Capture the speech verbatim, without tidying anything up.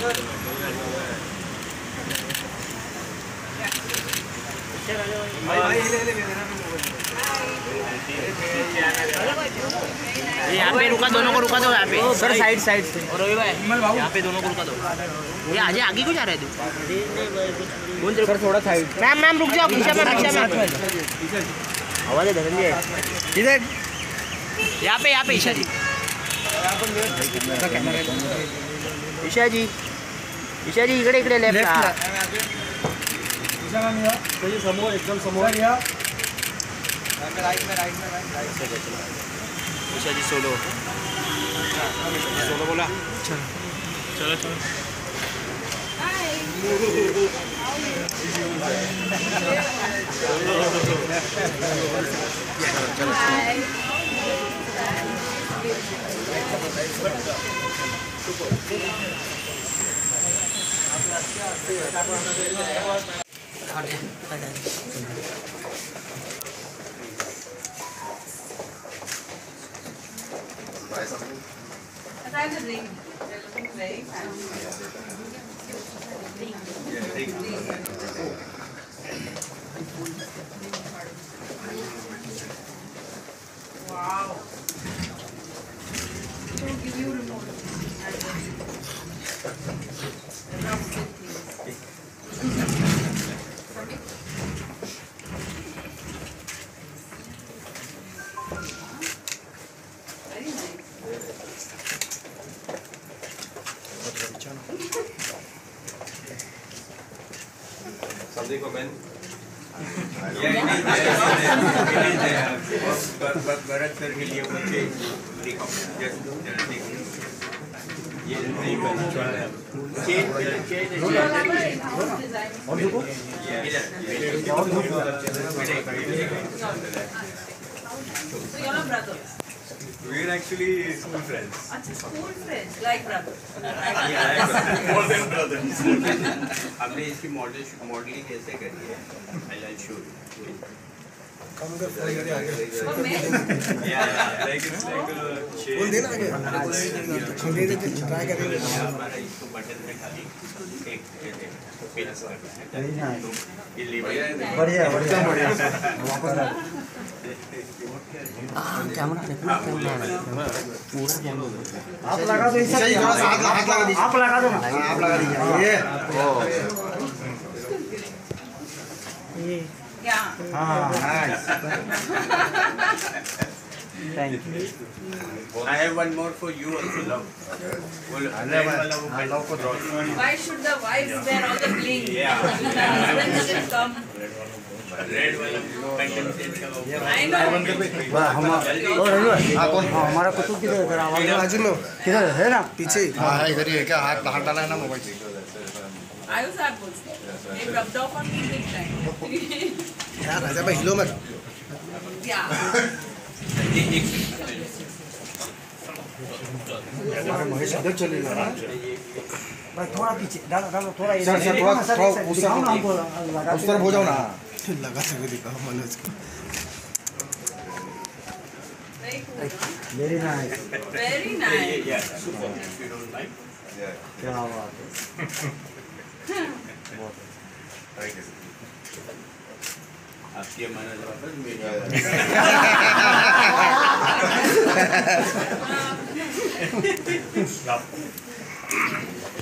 यहाँ पे रुका, दोनों को रुका दो यहाँ पे। सर साइड साइड से। और रवि भाई यहाँ पे दोनों को रुका दो। ये आगे आगे क्यों जा रहे थे? सर थोड़ा साइड। मैम मैम रुक जाओ, पीछे में पीछे में। आवाज़ है धर्मेंद्र इधर, यहाँ पे यहाँ पे ईशा जी, ईशा जी, ईशा जी इकडे इकडे लेफ्ट। समोर एकदम समोर या राइट में राइट में राइट से चलो। ईशा जी सोलो सोलो बोला। चलो चलो चलो चलो Sometimes the ring, they're looking very fancy. Wow. So give you remote. Very nice. Something for men? Yeah, but but Bharat sir will give much just ये नहीं बनी चला चेंज चेंज और देखो So you're not brothers? we're actually school friends. अच्छा, school friends, like brothers. More than brothers. हमने इसकी model modelling कैसे करी है? I'll show you. For men? Yeah, like it's like a chain. बोल देना आगे दे दे ट्राई करेंगे। हमारा इसको बटन में खाली एक पिन करना है। ये लीवर बढ़िया बढ़िया बढ़िया कैमरा देखना, कैमरा पूरा कैमरा आप लगा दो इसे, थोड़ा सा हाथ हाथ लगा दीजिए। आप लगा दो ना, आप लगा दीजिए ये ये Yeah. हाँ nice thank you. I have one more for you also, love. Well, red वाला वो love को draw. Why should the wives wear all the bling? Yeah. The husband doesn't come. Red वाला pendant set का वो. I know. वाह हम और हमारा कुतुब किधर है? जरा आवाज बाजू में किधर है ना? पीछे हाँ इधर ही है क्या? हाथ हाथ डाला है ना मोबाइल से। I was that person. They rubbed off on me big time. यार राजा भाई हिलो मत। Yeah. महेश इधर चले ना भाई, थोड़ा पीछे डालो डालो थोड़ा इधर सर थोड़ा थोड़ा उस तरफ उस तरफ हो जाओ ना। लगा सके दिखाओ मनोज को। Very cool. Very nice Very nice. Yeah, super. If you don't like. Yeah. क्या बात है। Thank you. आपकी अमानत वापस मेरी।